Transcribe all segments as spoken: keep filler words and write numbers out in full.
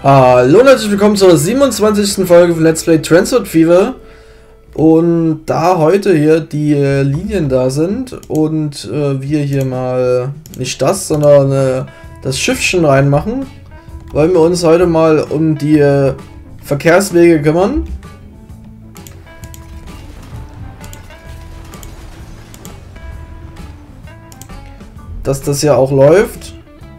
Hallo und herzlich willkommen zur siebenundzwanzigsten Folge von Let's Play Transport Fever. Und da heute hier die äh, Linien da sind und äh, wir hier mal nicht das, sondern äh, das Schiffchen reinmachen, wollen wir uns heute mal um die äh, Verkehrswege kümmern. Dass das ja auch läuft.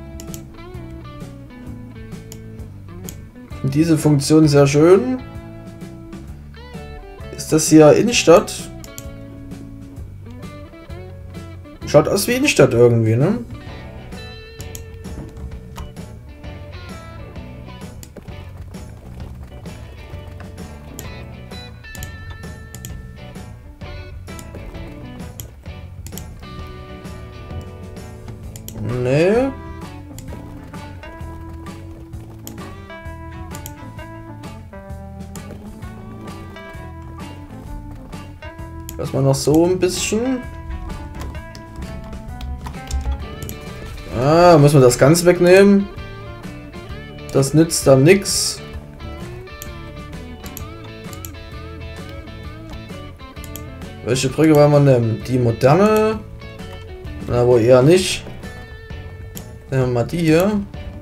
Diese Funktion ist sehr schön. Ist das hier Innenstadt? Schaut aus wie Innenstadt irgendwie, ne? Nee. Erstmal noch so ein bisschen. Ah, müssen wir das ganz wegnehmen. Das nützt dann nichts. Welche Brücke wollen wir nehmen? Die moderne? Na, wohl eher nicht. Nehmen wir mal die hier.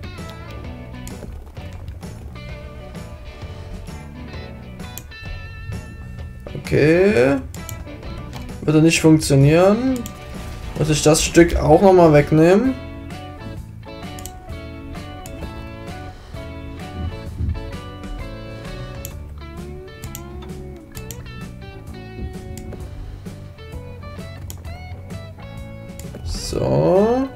Okay. Würde nicht funktionieren. Muss ich das Stück auch noch mal wegnehmen? So.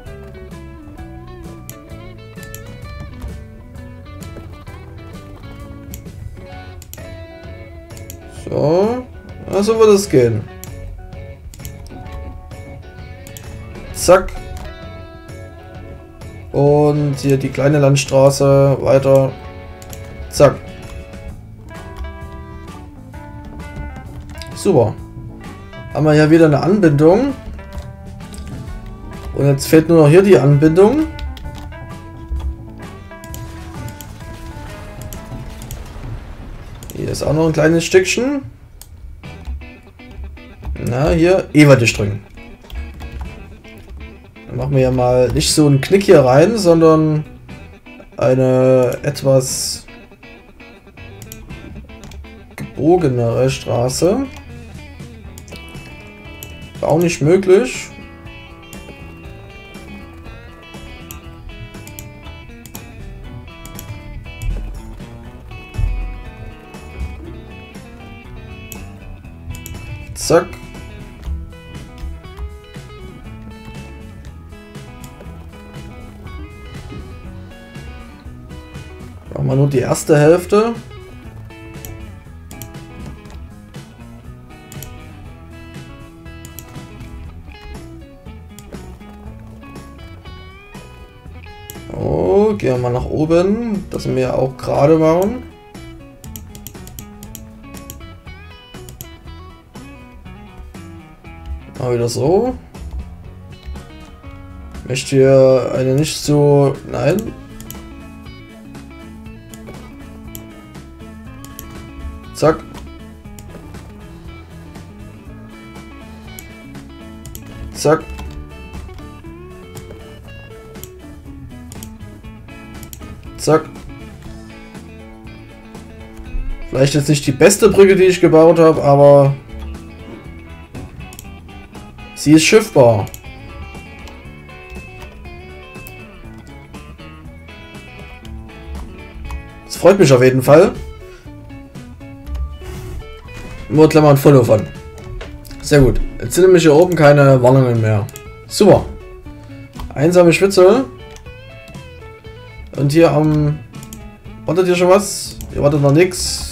So. Also wird es gehen. Zack. Und hier die kleine Landstraße weiter. Zack. Super. Haben wir ja wieder eine Anbindung. Und jetzt fehlt nur noch hier die Anbindung. Hier ist auch noch ein kleines Stückchen. Na, hier E-Warte drücken. Dann machen wir ja mal nicht so einen Knick hier rein, sondern eine etwas gebogenere Straße. War auch nicht möglich. Zack. Machen wir nur die erste Hälfte. Oh, gehen wir mal nach oben, dass wir auch gerade waren. Mal wieder so. Ich möchte hier eine nicht so... Nein. Zack. Zack. Zack. Vielleicht jetzt nicht die beste Brücke, die ich gebaut habe, aber sie ist schiffbar. Das freut mich auf jeden Fall. Nur Klammern Follow von. Sehr gut. Jetzt sind nämlich hier oben keine Warnungen mehr. Super. Einsame Spitze. Und hier am... Wartet hier schon was? Hier wartet noch nichts.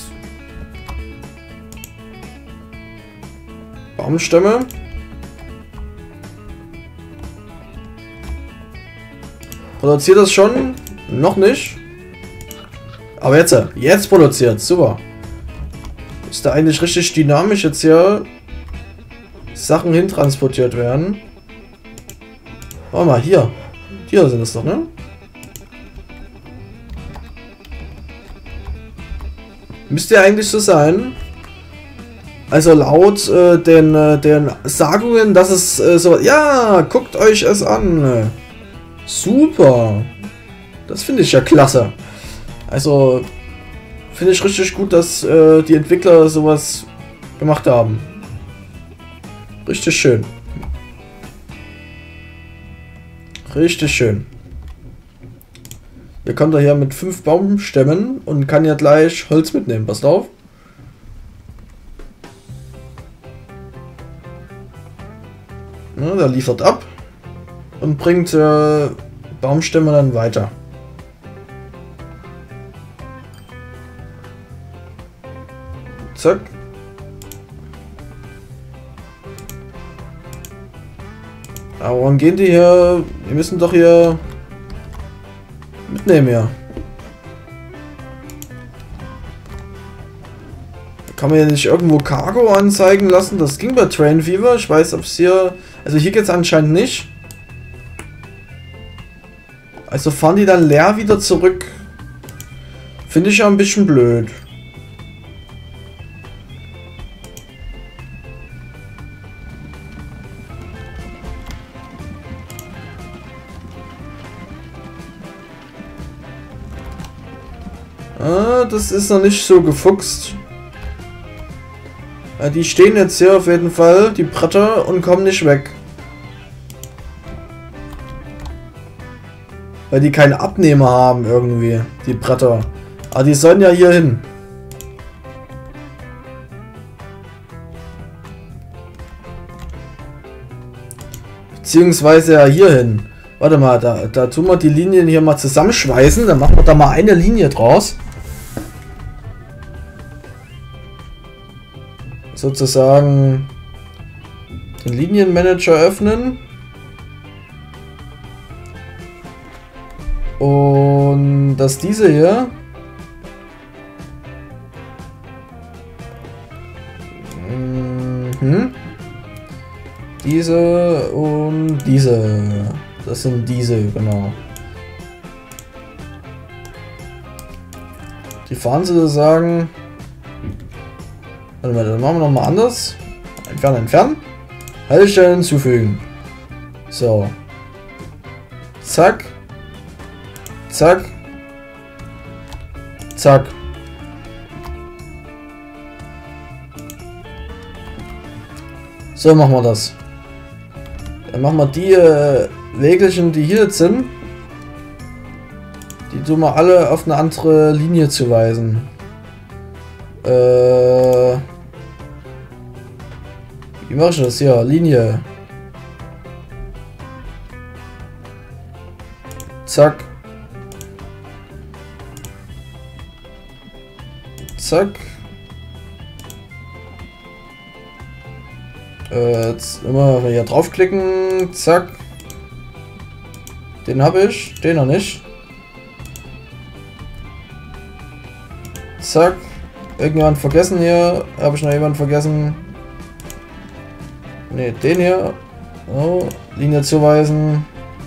Baumstämme. Produziert das schon? Noch nicht. Aber jetzt, jetzt produziert. Super. Ist da eigentlich richtig dynamisch jetzt hier Sachen hintransportiert werden. Warte mal, hier. Hier sind es doch, ne? Müsste ja eigentlich so sein. Also laut äh, den, äh, den Sagungen, dass es äh, so... Ja, guckt euch es an. Super. Das finde ich ja klasse. Also finde ich richtig gut, dass äh, die Entwickler sowas gemacht haben. Richtig schön. Richtig schön. Ihr kommt da hier mit fünf Baumstämmen und kann ja gleich Holz mitnehmen. Passt auf. Ja, der liefert ab und bringt äh, Baumstämme dann weiter. Zack. Aber warum gehen die hier? Wir müssen doch hier mitnehmen, ja. Kann man ja nicht irgendwo Cargo anzeigen lassen? Das ging bei Train Fever. Ich weiß, ob es hier... Also hier geht es anscheinend nicht. Also fahren die dann leer wieder zurück. Finde ich ja ein bisschen blöd. Ah, das ist noch nicht so gefuchst. Ja, die stehen jetzt hier auf jeden Fall, die Bretter, und kommen nicht weg. Weil die keine Abnehmer haben irgendwie, die Bretter. Aber die sollen ja hier hin. Beziehungsweise ja hier hin. Warte mal, da, da tun wir die Linien hier mal zusammenschweißen. Dann machen wir da mal eine Linie draus. Sozusagen den Linienmanager öffnen. Und dass diese hier mhm. diese und diese, das sind diese, genau. Die fahren sozusagen. Warte mal, dann machen wir noch mal anders. Entfernen, entfernen. Haltestellen hinzufügen. So. Zack. Zack. Zack. So machen wir das. Dann machen wir die äh, Wägelchen, die hier jetzt sind. Die tun wir alle auf eine andere Linie zu weisen. Äh, wie mache ich das hier? Linie. Zack. Zack. Äh, jetzt immer hier draufklicken. Zack. Den habe ich. Den noch nicht. Zack. Irgendjemand vergessen hier. Habe ich noch jemanden vergessen? Ne, den hier. So, Linie zuweisen.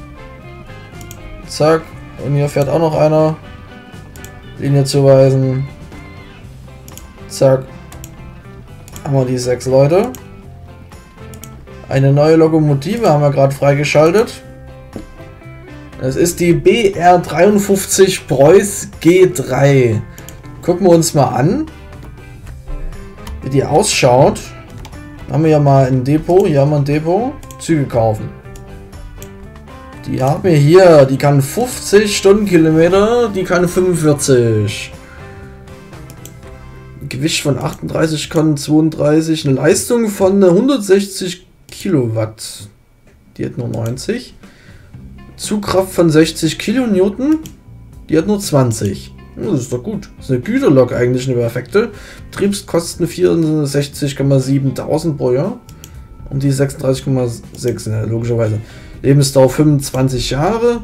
Zack. Und hier fährt auch noch einer. Linie zuweisen. Zack. Haben wir die sechs Leute. Eine neue Lokomotive haben wir gerade freigeschaltet. Das ist die B R dreiundfünfzig Preuß G drei. Gucken wir uns mal an, wie die ausschaut. Haben wir ja mal ein Depot. Hier haben wir ein Depot. Züge kaufen. Die haben wir hier. Die kann fünfzig Stundenkilometer. Die kann fünfundvierzig. Gewicht von achtunddreißig Komma zweiunddreißig. Eine Leistung von hundertsechzig Kilowatt. Die hat nur neunzig. Zugkraft von sechzig Kilonewton. Die hat nur zwanzig. Das ist doch gut. Das ist eine Güterlok eigentlich, eine perfekte. Betriebskosten vierundsechzig Komma sieben tausend pro Jahr. Und die sechsunddreißig Komma sechs, ja, logischerweise. Lebensdauer fünfundzwanzig Jahre.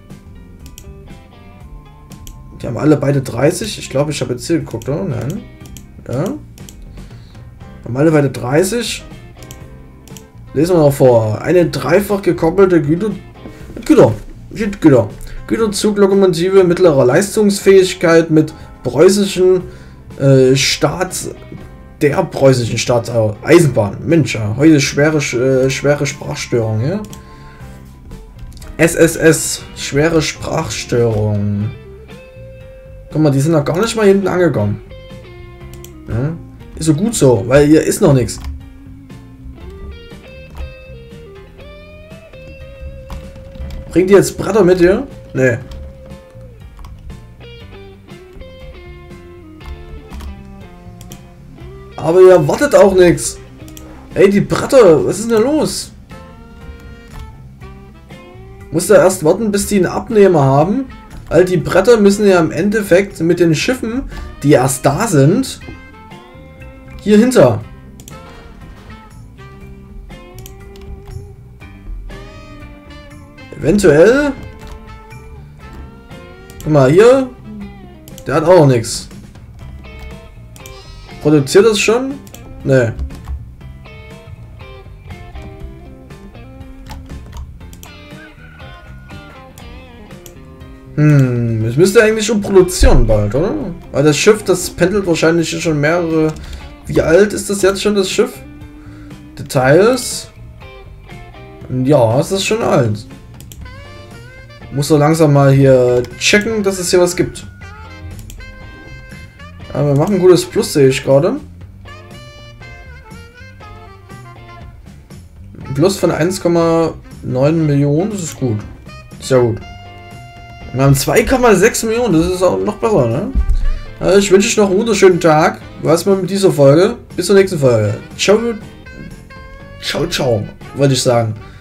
Die haben alle beide dreißig. Ich glaube, ich habe jetzt hier geguckt, oder? Nein. Ja. Haben alle beide dreißig. Lesen wir noch vor. Eine dreifach gekoppelte Güter... Güter. Güter. Güterzuglokomotive mittlerer Leistungsfähigkeit mit preußischen Äh, Staat der preußischen Staatseisenbahn. Mensch, ja, heute schwere, äh, schwere Sprachstörung, ja? S S S, schwere Sprachstörung. Guck mal, die sind noch gar nicht mal hinten angekommen. Ja? Ist so gut so, weil hier ist noch nichts. Bringt die jetzt Bretter mit hier? Nee. Aber ihr erwartet auch nichts. Ey, die Bretter, was ist denn da los? Muss da erst warten, bis die einen Abnehmer haben. All die Bretter müssen ja im Endeffekt mit den Schiffen, die erst da sind, hier hinter. Eventuell. Guck mal, hier. Der hat auch noch nichts. Produziert das schon? Nee. Hm, es müsste eigentlich schon produzieren bald, oder? Weil das Schiff, das pendelt wahrscheinlich schon mehrere... Wie alt ist das jetzt schon, das Schiff? Details? Ja, es ist schon alt. Muss so langsam mal hier checken, dass es hier was gibt. Aber wir machen ein gutes Plus, sehe ich gerade. Ein Plus von eins Komma neun Millionen, das ist gut. Sehr gut. Wir haben zwei Komma sechs Millionen, das ist auch noch besser, ne? Also ich wünsche euch noch einen wunderschönen Tag. Was mal mit dieser Folge. Bis zur nächsten Folge. Ciao. Ciao, ciao, wollte ich sagen.